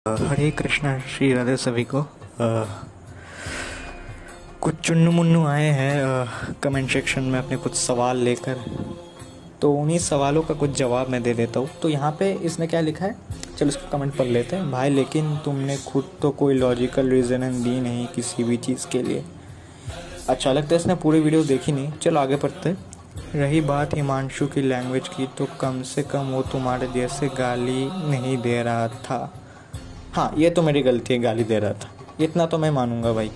हरे कृष्णा, श्री राधे सभी को। कुछ चुन्नू मुन्नू आए हैं कमेंट सेक्शन में अपने कुछ सवाल लेकर, तो उन्हीं सवालों का कुछ जवाब मैं दे देता हूँ। तो यहाँ पे इसने क्या लिखा है, चलो इसको कमेंट पढ़ लेते हैं। भाई लेकिन तुमने खुद तो कोई लॉजिकल रीज़न दी नहीं किसी भी चीज़ के लिए। अच्छा लगता है, इसने पूरी वीडियो देखी नहीं। चलो आगे पढ़ते। रही बात हिमांशु की लैंग्वेज की, तो कम से कम वो तुम्हारे जैसे गाली नहीं दे रहा था। हाँ, ये तो मेरी गलती है, गाली दे रहा था, इतना तो मैं मानूंगा भाई।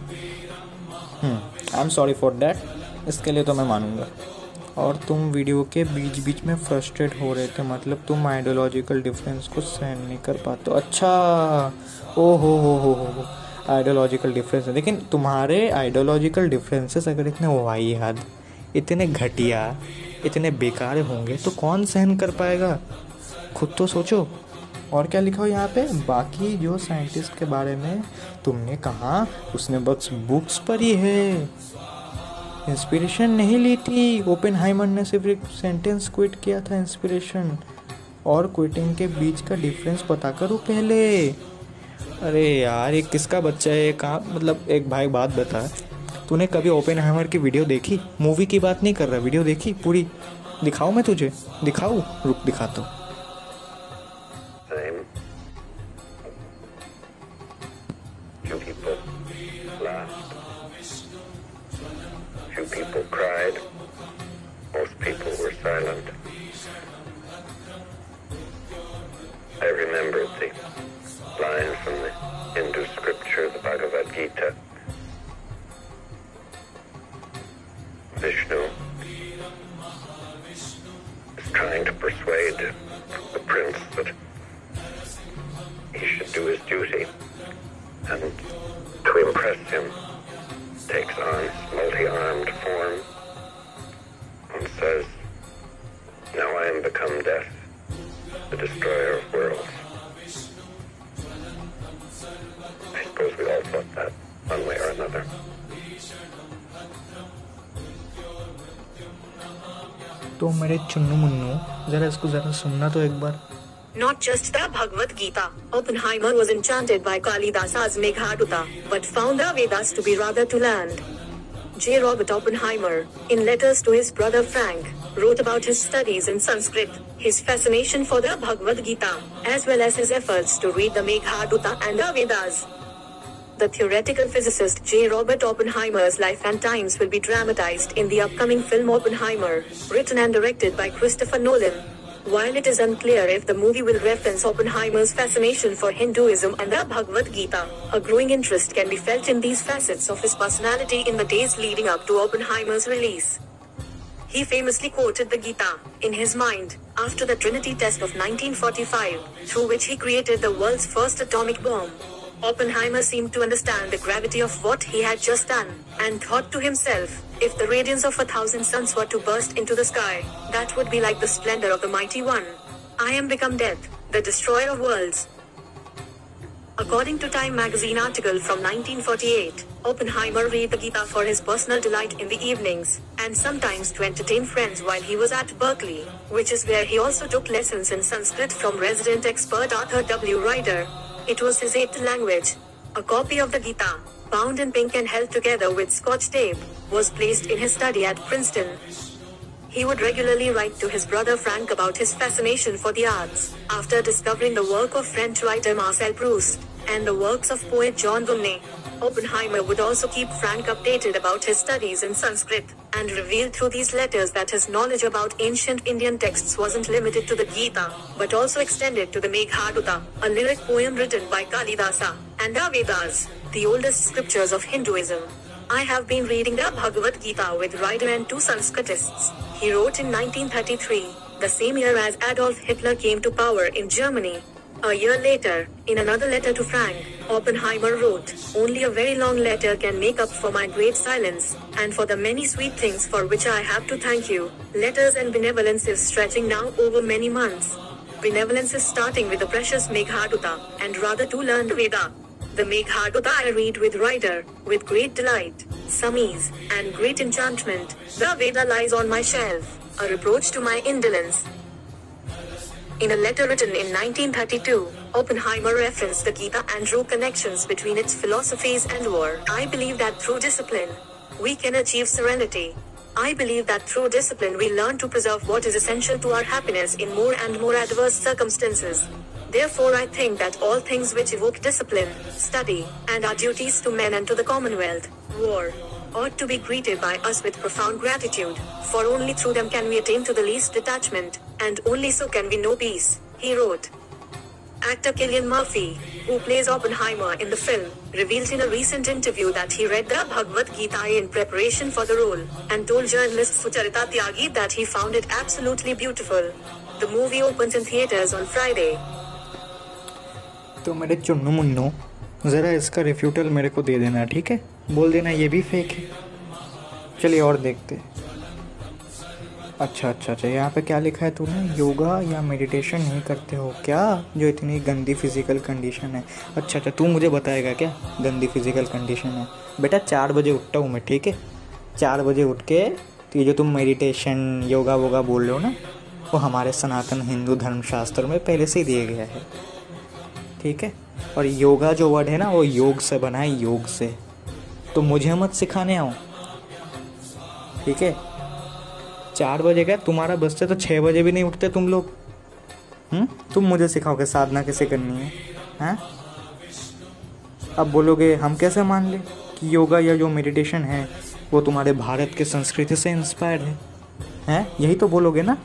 I am sorry for that, इसके लिए तो मैं मानूंगा। और तुम वीडियो के बीच बीच में फ्रस्ट्रेट हो रहे थे, मतलब तुम आइडियोलॉजिकल डिफरेंस को सहन नहीं कर पाते। अच्छा, ओ हो आइडियोलॉजिकल डिफरेंस है। लेकिन तुम्हारे आइडियोलॉजिकल डिफरेंसेस अगर इतने वाहियात, इतने घटिया, इतने बेकार होंगे तो कौन सहन कर पाएगा? खुद तो सोचो। और क्या लिखा हो यहाँ पे, बाकी जो साइंटिस्ट के बारे में तुमने कहा उसने बस बुक्स पढ़ी है, इंस्पिरेशन नहीं ली थी। ओपेनहाइमर ने सिर्फ एक सेंटेंस क्विट किया था, इंस्पिरेशन और क्विटिंग के बीच का डिफरेंस पता करो पहले। अरे यार, ये किसका बच्चा है? कहाँ, मतलब एक भाई बात बता, तूने कभी ओपेनहाइमर की वीडियो देखी? मूवी की बात नहीं कर रहा, वीडियो देखी पूरी? दिखाऊं मैं तुझे? दिखाऊं? रुक दिखाता हूँ। Few people cried. Most people were silent. I remembered the line from the Hindu scripture, the Bhagavad Gita. Vishnu is trying to persuade the prince that he should do his duty, and to impress him takes on multi-armed form and says, "Now I am become death, the destroyer of worlds." I suppose we all thought that one way or another. तो मेरे चुन्नू मुन्नू, जरा इसको जरा सुनना तो एक बार। Not just the Bhagavad Gita, Oppenheimer was enchanted by Kalidasa's Meghaduta, but found the Vedas to be rather too bland. J. Robert Oppenheimer, in letters to his brother Frank, wrote about his studies in Sanskrit, his fascination for the Bhagavad Gita, as well as his efforts to read the Meghaduta and the Vedas. The theoretical physicist J. Robert Oppenheimer's life and times will be dramatized in the upcoming film Oppenheimer, written and directed by Christopher Nolan. While it is unclear if the movie will reference Oppenheimer's fascination for Hinduism and the Bhagavad Gita, a growing interest can be felt in these facets of his personality in the days leading up to Oppenheimer's release. He famously quoted the Gita, in his mind, after the Trinity test of 1945, through which he created the world's first atomic bomb. Oppenheimer seemed to understand the gravity of what he had just done, and thought to himself, if the radiance of 1,000 suns were to burst into the sky, that would be like the splendor of the mighty one. I am become death, the destroyer of worlds. According to Time magazine article from 1948, Oppenheimer read the Gita for his personal delight in the evenings, and sometimes to entertain friends while he was at Berkeley, which is where he also took lessons in Sanskrit from resident expert Arthur W. Ryder. It was his eighth language. A copy of the Gita, bound in pink and held together with scotch tape, was placed in his study at Princeton. He would regularly write to his brother Frank about his fascination for the arts, after discovering the work of French writer Marcel Proust, and the works of poet John Bunyan. Oppenheimer would also keep Frank updated about his studies in Sanskrit, and revealed through these letters that his knowledge about ancient Indian texts wasn't limited to the Gita, but also extended to the Meghaduta, a lyric poem written by Kalidasa, and the Vedas, the oldest scriptures of Hinduism. I have been reading the Bhagavad Gita with Ryder and two Sanskritists, he wrote in 1933, the same year as Adolf Hitler came to power in Germany. A year later, in another letter to Frank, Oppenheimer wrote, "Only a very long letter can make up for my great silence, and for the many sweet things for which I have to thank you. Letters and benevolences stretching now over many months. Benevolences starting with the precious Meghaduta, and rather to learn Veda. The Meghaduta I read with Ryder, with great delight, some ease, and great enchantment. The Veda lies on my shelf, a reproach to my indolence. In a letter written in 1932, Oppenheimer referenced the Gita and drew connections between its philosophies and war. I believe that through discipline, we can achieve serenity. I believe that through discipline we learn to preserve what is essential to our happiness in more and more adverse circumstances. Therefore I think that all things which evoke discipline, study, and our duties to men and to the Commonwealth, war, ought to be greeted by us with profound gratitude, for only through them can we attain to the least detachment, and only so can we know peace, he wrote. Actor Cillian Murphy, who plays Oppenheimer in the film, revealed in a recent interview that he read the Bhagavad Gita in preparation for the role, and told journalist Sucharita Tyagi that he found it absolutely beautiful. The movie opens in theaters on Friday. तो मेरे चुन्नू मुन्नू ज़रा इसका रिफ्यूटल मेरे को दे देना, ठीक है? बोल देना ये भी फेक है। चलिए और देखते। अच्छा, यहाँ पे क्या लिखा है तूने? योगा या मेडिटेशन नहीं करते हो क्या, जो इतनी गंदी फिजिकल कंडीशन है? अच्छा, तू मुझे बताएगा क्या गंदी फिजिकल कंडीशन है? बेटा 4 बजे उठता हूँ मैं, ठीक है? 4 बजे उठ के तो ये जो तुम मेडिटेशन योगा वोगा बोल रहे हो ना, वो हमारे सनातन हिंदू धर्मशास्त्र में पहले से ही दिया गया है, ठीक है? और योगा जो वर्ड है ना, वो योग से बना है, योग से। तो मुझे मत सिखाने आओ, ठीक है? 4 बजे का तुम्हारा बसते तो 6 बजे भी नहीं उठते तुम लोग। तुम मुझे सिखाओगे साधना कैसे करनी है? हैं? अब बोलोगे हम कैसे मान ले कि योगा या जो मेडिटेशन है वो तुम्हारे भारत के संस्कृति से इंस्पायर्ड है? हैं? यही तो बोलोगे ना?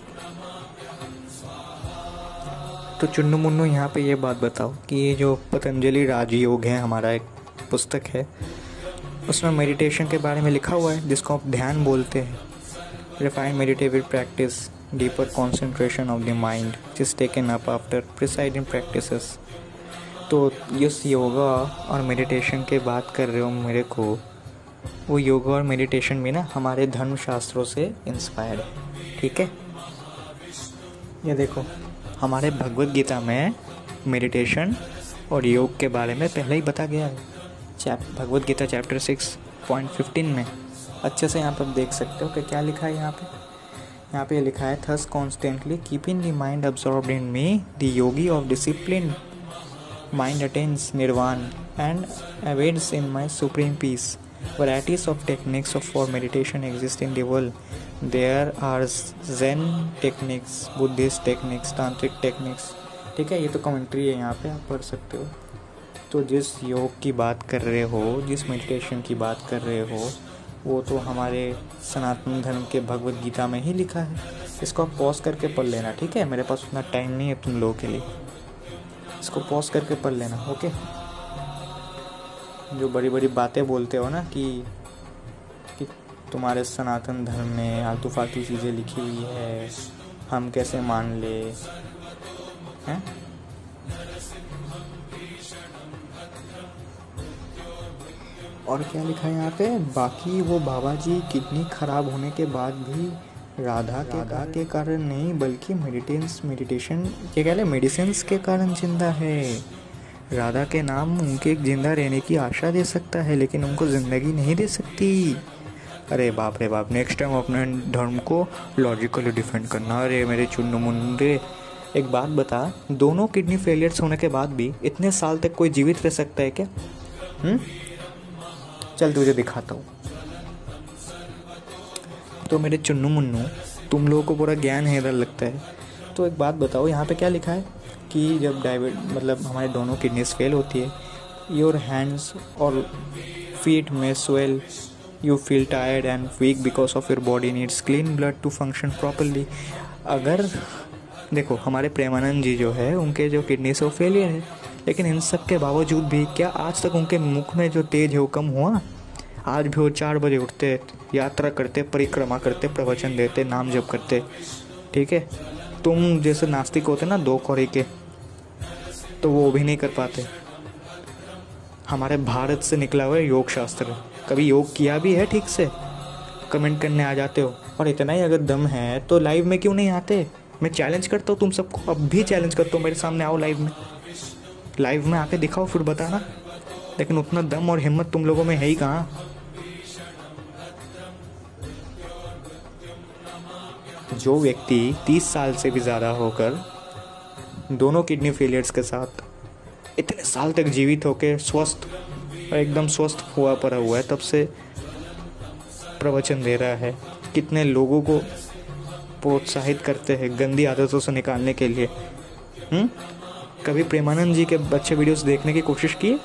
तो चुन्नू मुन्नू यहाँ पे ये बात बताओ कि ये जो पतंजलि राजयोग है, हमारा एक पुस्तक है, उसमें मेडिटेशन के बारे में लिखा हुआ है, जिसको आप ध्यान बोलते हैं। Refined meditative practice, deeper concentration of the mind is taken up after preceding practices. तो इस योगा और मेडिटेशन के बात कर रहे हो मेरे को, वो योगा और मेडिटेशन भी ना हमारे धर्मशास्त्रों से इंस्पायर्ड है, ठीक है? ये देखो, हमारे भगवद गीता में मेडिटेशन और योग के बारे में पहले ही बता गया है। भगवद गीता चैप्टर 6.15 में अच्छे से यहाँ पर देख सकते हो कि क्या लिखा है यहाँ पे लिखा है, thus constantly keeping the mind absorbed in me the yogi of discipline mind attains nirvana and abides in my supreme peace. Varieties of techniques for meditation exist in the world. There are Zen techniques, Buddhist techniques, Tantric techniques. ठीक है, ये तो commentary है, यहाँ पे आप पढ़ सकते हो। तो जिस योग की बात कर रहे हो, जिस मेडिटेशन की बात कर रहे हो, वो तो हमारे सनातन धर्म के भगवद गीता में ही लिखा है। इसको आप पॉज करके पढ़ लेना, ठीक है? मेरे पास उतना टाइम नहीं है तुम लोगों के लिए, इसको पॉज करके पढ़ लेना, ओके? जो बड़ी बड़ी बातें बोलते हो ना कि तुम्हारे सनातन धर्म में आलतू फालतू चीज़ें लिखी हुई है, हम कैसे मान ले, हैं? और क्या लिखा है यहाँ पे? बाकी वो बाबा जी किडनी खराब होने के बाद भी राधा के कारण नहीं, बल्कि मेडिटेशन क्या कह रहे, मेडिसिन्स के कारण जिंदा है। राधा के नाम उनके जिंदा रहने की आशा दे सकता है, लेकिन उनको ज़िंदगी नहीं दे सकती। अरे बाप रे बाप, नेक्स्ट टाइम अपने धर्म को लॉजिकली डिफेंड करना। अरे मेरे चुन्नू मुन्नू, एक बात बता, दोनों किडनी फेलियर्स होने के बाद भी इतने साल तक कोई जीवित रह सकता है क्या? चल तुझे दिखाता हूँ। तो मेरे चुन्नू मुन्नू, तुम लोगों को पूरा ज्ञान है इधर लगता है। तो एक बात बताओ, यहाँ पे क्या लिखा है कि जब मतलब हमारे दोनों किडनीज फेल होती है, योर हैंड्स और फीट में swell, you feel tired and weak because of your body needs clean blood to function properly. अगर देखो, हमारे प्रेमानंद जी जो है, उनके जो किडनी से वो फेलियर है, लेकिन इन सब के बावजूद भी क्या आज तक उनके मुख में जो तेज है वो कम हुआ? आज भी वो 4 बजे उठते, यात्रा करते, परिक्रमा करते, प्रवचन देते, नाम जप करते, ठीक है? तुम जैसे नास्तिक होते ना 2 कौड़ी के, तो वो भी नहीं कर पाते। हमारे भारत से निकला हुआ है योग शास्त्र, कभी योग किया भी है ठीक से? कमेंट करने आ जाते हो। और इतना ही अगर दम है तो लाइव में क्यों नहीं आते? मैं चैलेंज करता हूँ तुम सबको, अब भी चैलेंज करता हूँ, मेरे सामने आओ लाइव में आके दिखाओ, फिर बताना। लेकिन उतना दम और हिम्मत तुम लोगों में है ही कहाँ? जो व्यक्ति 30 साल से भी ज़्यादा होकर दोनों किडनी फेलियर्स के साथ इतने साल तक जीवित होकर स्वस्थ और एकदम स्वस्थ हुआ पड़ा हुआ है, तब से प्रवचन दे रहा है, कितने लोगों को प्रोत्साहित करते हैं गंदी आदतों से निकालने के लिए। कभी प्रेमानंद जी के अच्छे वीडियोस देखने की कोशिश की?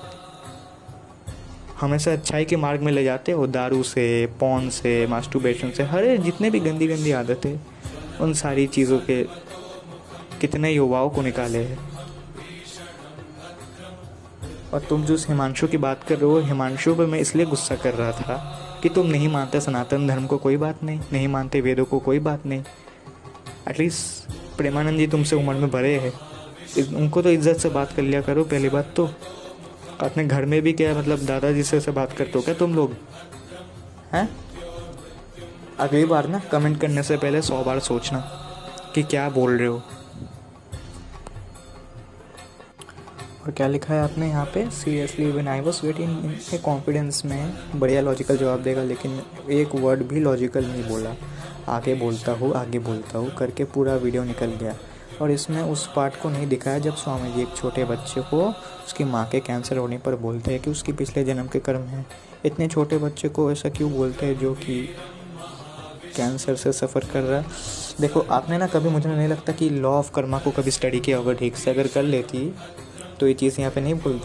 हमेशा अच्छाई के मार्ग में ले जाते हो, दारू से, पॉर्न से, मास्टरबेशन से, हर जितने भी गंदी गंदी आदतें, उन सारी चीज़ों के कितने युवाओं को निकाले हैं। और तुम जो हिमांशु की बात कर रहे हो, हिमांशु पे मैं इसलिए गुस्सा कर रहा था कि तुम नहीं मानते सनातन धर्म को, कोई बात नहीं, नहीं मानते वेदों को, कोई बात नहीं। एटलीस्ट प्रेमानंद जी तुमसे उम्र में बड़े हैं, उनको तो इज्जत से बात कर लिया करो। पहली बात तो अपने घर में भी क्या मतलब दादाजी से बात करते हो क्या तुम लोग हैं? अगली बार ना कमेंट करने से पहले 100 बार सोचना कि क्या बोल रहे हो। और क्या लिखा है आपने यहाँ पे? Seriously when I was waiting in confidence में बढ़िया लॉजिकल जवाब देगा, लेकिन एक वर्ड भी लॉजिकल नहीं बोला। आगे बोलता हूँ करके पूरा वीडियो निकल गया। और इसमें उस पार्ट को नहीं दिखाया जब स्वामी जी एक छोटे बच्चे को उसकी माँ के कैंसर होने पर बोलते हैं कि उसकी पिछले जन्म के कर्म हैं। इतने छोटे बच्चे को ऐसा क्यों बोलते हैं जो कि कैंसर से सफ़र कर रहा है? देखो आपने ना कभी, मुझे नहीं लगता कि लॉ ऑफ कर्मा को कभी स्टडी किया होगा ठीक से। अगर कर लेती तो ये चीज़ यहाँ पे नहीं बोलती।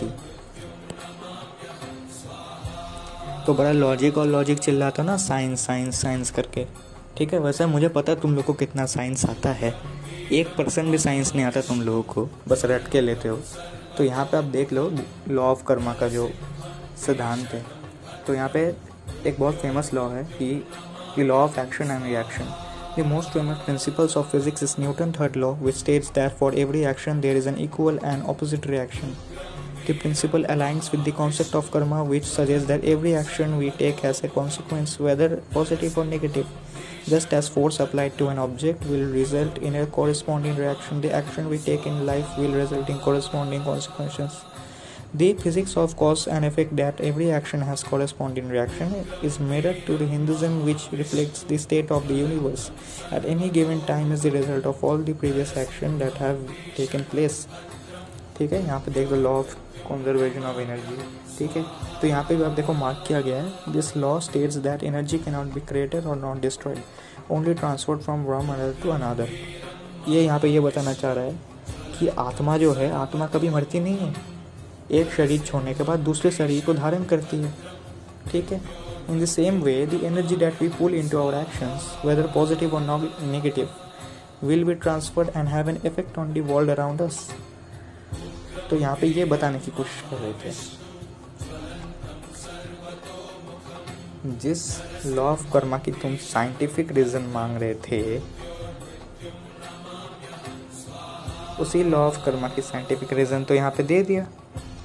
तो बड़ा लॉजिक चिल्लाता ना, साइंस साइंस साइंस करके। ठीक है, वैसे मुझे पता तुम लोग को कितना साइंस आता है, 1% भी साइंस नहीं आता तुम लोगों को, बस रट के लेते हो। तो यहाँ पे आप देख लो लॉ ऑफ कर्मा का जो सिद्धांत है। तो यहाँ पे एक बहुत फेमस लॉ है कि law of action and reaction. The most famous principles of physics is Newton's third law, which states that for every action there is an equal and opposite reaction. The principle aligns with the concept of karma, which suggests that every action we take has a consequence, whether positive or negative. Just as force applied to an object will result in a corresponding reaction, the action we take in life will result in corresponding consequences. The physics of cause and effect, that every action has corresponding reaction, is mirrored to the Hinduism, which reflects the state of the universe at any given time is the result of all the previous action that have taken place. ठीक है, यहाँ पे देख लो law of conservation of energy. ठीक है, तो यहाँ पे भी आप देखो मार्क किया गया है, this law states that energy can not be created और not destroyed, only transferred from one another to another. ये यहाँ पे ये बताना चाह रहा है कि आत्मा जो है, आत्मा कभी मरती नहीं है, एक शरीर छोड़ने के बाद दूसरे शरीर को धारण करती है। ठीक है, in the same way the energy that we pull into our actions, whether positive और negative, will be transferred and have an effect on the world around us. तो यहाँ पे ये बताने की कोशिश कर रहे थे, जिस लॉ ऑफ कर्मा की तुम साइंटिफिक रीजन मांग रहे थे, उसी लॉ ऑफ कर्मा की साइंटिफिक रीजन तो यहाँ पे दे दिया।